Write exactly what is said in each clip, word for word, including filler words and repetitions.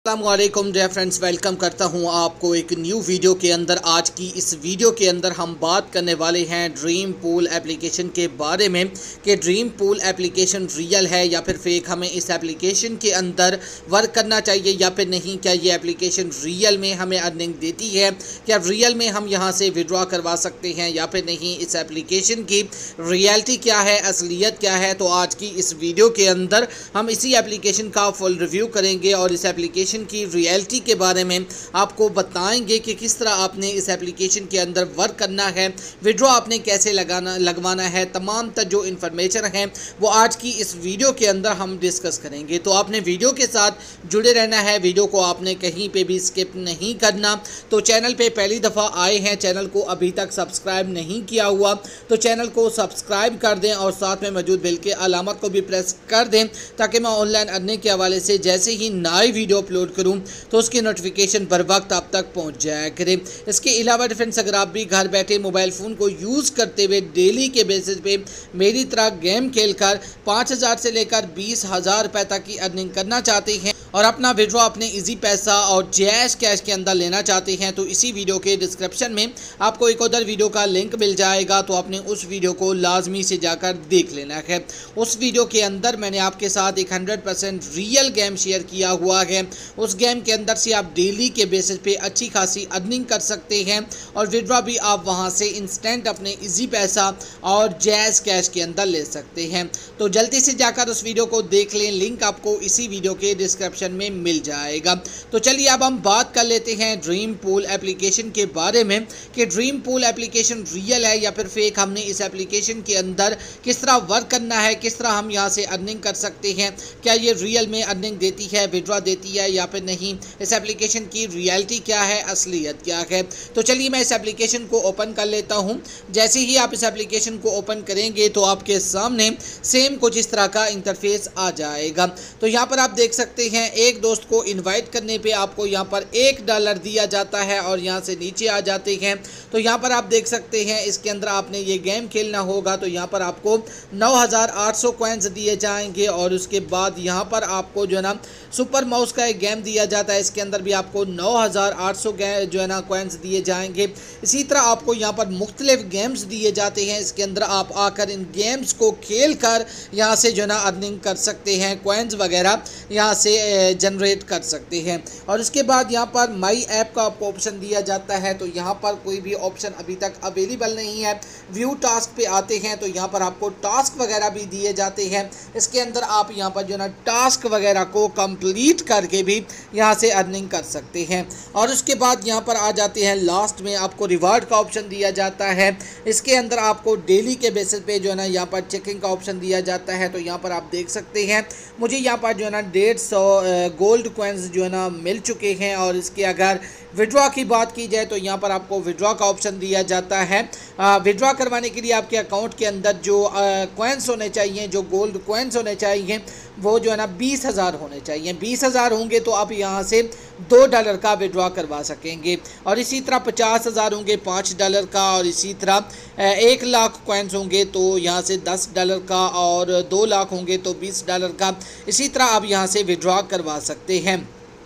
अस्सलामुअलैकुम dear friends, welcome करता हूं आपको एक न्यू वीडियो के अंदर। आज की इस वीडियो के अंदर हम बात करने वाले हैं ड्रीम पूल एप्लीकेशन के बारे में कि ड्रीम पूल एप्लीकेशन रियल है या फिर फेक। हमें इस एप्लीकेशन के अंदर वर्क करना चाहिए या फिर नहीं। क्या ये एप्लीकेशन रियल में हमें अर्निंग देती है? क्या रियल में हम यहाँ से विड्रॉ करवा सकते हैं या फिर नहीं? इस एप्लीकेशन की रियलिटी क्या है, असलियत क्या है? तो आज की इस वीडियो के अंदर हम इसी एप्लीकेशन का फुल रिव्यू करेंगे और इस एप्लीकेशन की रियलिटी के बारे में आपको बताएंगे कि किस तरह आपने इस एप्लीकेशन के अंदर वर्क करना है, विड्रॉ आपने कैसे लगाना लगवाना है। तमाम तर जो इन्फॉर्मेशन है वो आज की इस वीडियो के अंदर हम डिस्कस करेंगे। तो आपने वीडियो के साथ जुड़े रहना है, वीडियो को आपने कहीं पे भी स्किप नहीं करना। तो चैनल पे पहली दफ़ा आए हैं, चैनल को अभी तक सब्सक्राइब नहीं किया हुआ तो चैनल को सब्सक्राइब कर दें और साथ में मौजूद बेल के अलामत को भी प्रेस कर दें ताकि मैं ऑनलाइन अर्निंग के हवाले से जैसे ही नई वीडियो अपलोड करूं तो उसकी नोटिफिकेशन बर वक्त आप तक पहुंच जाया करे। इसके अलावा फ्रेंड्स, अगर आप भी घर बैठे मोबाइल फ़ोन को यूज़ करते हुए डेली के बेसिस पे मेरी तरह गेम खेलकर पाँच हज़ार से लेकर बीस हज़ार रुपये तक की अर्निंग करना चाहते हैं और अपना विड्रॉ अपने इजी पैसा और जैश कैश के अंदर लेना चाहते हैं तो इसी वीडियो के डिस्क्रिप्शन में आपको एक उधर वीडियो का लिंक मिल जाएगा। तो आपने उस वीडियो को लाजमी से जाकर देख लेना है। उस वीडियो के अंदर मैंने आपके साथ एक hundred percent real game share किया हुआ है। उस गेम के अंदर से आप डेली के बेसिस पे अच्छी खासी अर्निंग कर सकते हैं और विड्रॉ भी आप वहां से इंस्टेंट अपने इजी पैसा और जैज कैश के अंदर ले सकते हैं। तो जल्दी से जाकर उस वीडियो को देख लें, लिंक आपको इसी वीडियो के डिस्क्रिप्शन में मिल जाएगा। तो चलिए अब हम बात कर लेते हैं ड्रीम पूल एप्लीकेशन के बारे में कि ड्रीम पूल एप्लीकेशन रियल है या फिर फेक। हमने इस एप्लीकेशन के अंदर किस तरह वर्क करना है, किस तरह हम यहाँ से अर्निंग कर सकते हैं, क्या ये रियल में अर्निंग देती है, विड्रॉ देती है या फिर नहीं, इस एप्लीकेशन की रियलिटी क्या है, असलियत क्या है। तो चलिए मैं इस एप्लीकेशन को ओपन कर लेता हूँ। जैसे ही आप इस एप्लीकेशन को ओपन करेंगे तो आपके सामने सेम कुछ इस तरह का इंटरफेस आ जाएगा। तो यहाँ पर आप देख सकते हैं एक दोस्त को इनवाइट करने पे आपको यहाँ पर एक डॉलर दिया जाता है और यहाँ से नीचे आ जाते हैं तो यहाँ पर आप देख सकते हैं इसके अंदर आपने ये गेम खेलना होगा। तो यहाँ पर आपको नौ हज़ार आठ सौ कॉइन्स दिए जाएंगे और उसके बाद यहाँ पर आपको जो है ना सुपर माउस का एक गेम दिया जाता है, इसके अंदर भी आपको नौ हज़ार आठ सौ जो है ना कॉइन्स दिए जाएंगे। इसी तरह आपको यहाँ पर मुख्तलिफ गेम्स दिए जाते हैं, इसके अंदर आप आकर इन गेम्स को खेल कर यहाँ से जो है ना अर्निंग कर सकते हैं, कॉइन्स वगैरह यहाँ से जनरेट कर सकते हैं। और उसके बाद यहाँ पर माई ऐप का आपको ऑप्शन दिया जाता है। तो यहाँ पर कोई भी ऑप्शन अभी तक अवेलेबल नहीं है। व्यू टास्क पे आते हैं तो यहाँ पर आपको टास्क वगैरह भी दिए जाते हैं, इसके अंदर आप यहाँ पर जो है ना टास्क वगैरह को कंप्लीट करके भी यहाँ से अर्निंग कर सकते हैं। और उसके बाद यहाँ पर आ जाते हैं लास्ट में आपको रिवार्ड का ऑप्शन दिया जाता है, इसके अंदर आपको डेली के बेसिस पे जो है ना यहाँ पर चेकिंग का ऑप्शन दिया जाता है। तो यहाँ पर आप देख सकते हैं मुझे यहाँ पर जो है ना डेढ़ सौ गोल्ड कॉइन्स जो है ना मिल चुके हैं। और इसके अगर विड्रॉ की बात की जाए तो यहाँ पर आपको विड्रॉ का ऑप्शन दिया जाता है। विड्रॉ करवाने के लिए आपके अकाउंट के अंदर जो कॉइन्स होने चाहिए, जो गोल्ड कॉइन्स होने चाहिए वो जो है ना बीस हज़ार होने चाहिए। बीस हज़ार होंगे तो आप यहाँ से दो डॉलर का विड्रॉ करवा सकेंगे। और इसी तरह पचास हज़ार होंगे पाँच डॉलर का, और इसी तरह एक लाख कॉइन्स होंगे तो यहाँ से दस डॉलर का, और दो लाख होंगे तो बीस डॉलर का। इसी तरह आप यहाँ से विड्रॉ करवा सकते हैं।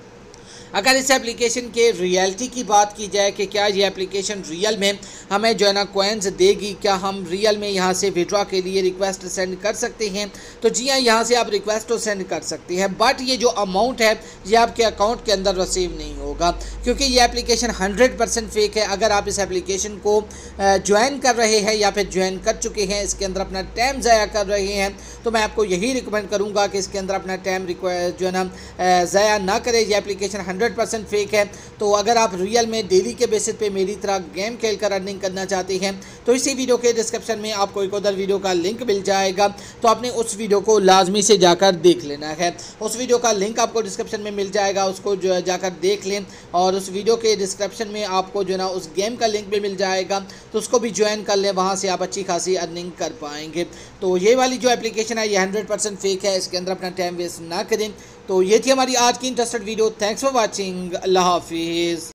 अगर इस एप्लीकेशन के रियलिटी की बात की जाए कि क्या ये एप्लीकेशन रियल में हमें जो है ना कॉइन्स देगी, क्या हम रियल में यहाँ से विड्रॉ के लिए रिक्वेस्ट सेंड कर सकते हैं, तो जी हाँ, यहाँ से आप रिक्वेस्ट तो सेंड कर सकते हैं। बट ये जो अमाउंट है ये आपके अकाउंट के अंदर रिसीव नहीं होगा क्योंकि ये एप्लीकेशन हंड्रेड परसेंट फेक है। अगर आप इस एप्लीकेशन को ज्वाइन कर रहे हैं या फिर ज्वाइन कर चुके हैं, इसके अंदर अपना टाइम ज़ाया कर रहे हैं, तो मैं आपको यही रिकमेंड करूँगा कि इसके अंदर अपना टाइम जो है ना ज़ाया ना करें। ये एप्लीकेशन हंड्रेड परसेंट फेक है। तो अगर आप रियल में डेली के बेसिस पे मेरी तरह गेम खेलकर अर्निंग करना चाहते हैं तो इसी वीडियो के डिस्क्रिप्शन में आपको एक उधर वीडियो का लिंक मिल जाएगा। तो आपने उस वीडियो को लाजमी से जाकर देख लेना है। उस वीडियो का लिंक आपको डिस्क्रिप्शन में मिल जाएगा, उसको जो है जाकर देख लें। और उस वीडियो के डिस्क्रिप्शन में आपको जो है ना उस गेम का लिंक भी मिल जाएगा, तो उसको भी ज्वाइन कर लें, वहाँ से आप अच्छी खासी अर्निंग कर पाएंगे। तो ये वाली जो एप्लीकेशन है ये हंड्रेड परसेंट फेक है, इसके अंदर अपना टाइम वेस्ट ना करें। तो ये थी हमारी आज की interested video. Thanks for watching. अल्लाह हाफिज़।